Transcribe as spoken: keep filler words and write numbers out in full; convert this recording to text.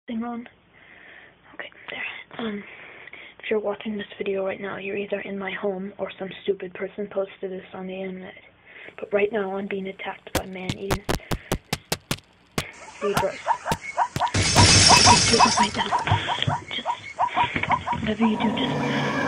thing on. Okay, there. Um, if you're watching this video right now, you're either in my home or some stupid person posted this on the internet. But right now, I'm being attacked by man-eating zebras. Just do it right now. Just, whatever you do, just